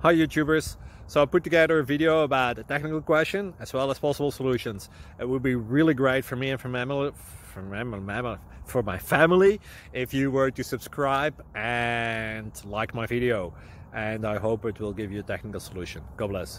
Hi YouTubers! So I put together a video about a technical question as well as possible solutions. It would be really great for me and for my family if you were to subscribe and like my video, and I hope it will give you a technical solution. God bless.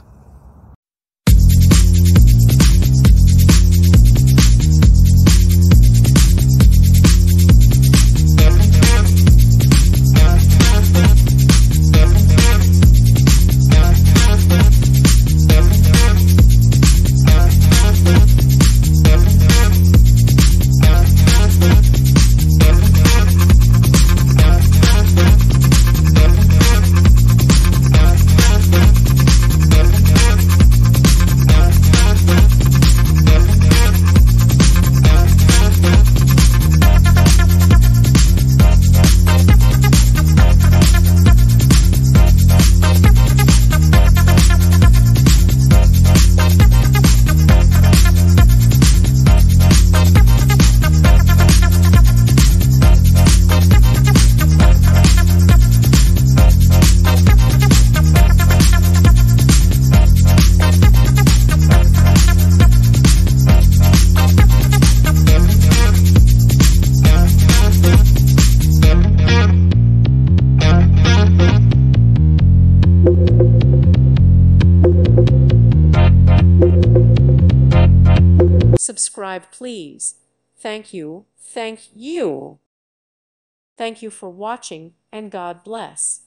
Subscribe, please. Thank you. Thank you. Thank you for watching, and God bless.